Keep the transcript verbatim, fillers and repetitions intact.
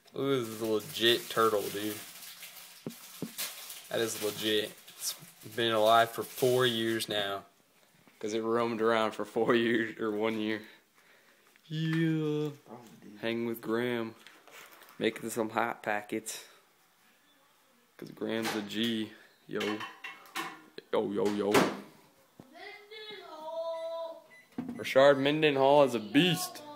Ooh, this is a legit turtle, dude. That is legit. It's been alive for four years now. Because it roamed around for four years, or one year. Yeah. Hang with Graham. Making some hot packets. Because Graham's a G. Yo. Yo, yo, yo. Rashard Mendenhall is a beast.